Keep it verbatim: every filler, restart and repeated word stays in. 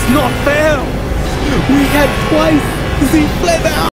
That's not fair! We had twice the flavour!